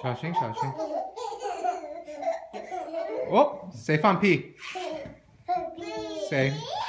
小心小心。哦，谁放屁？谁？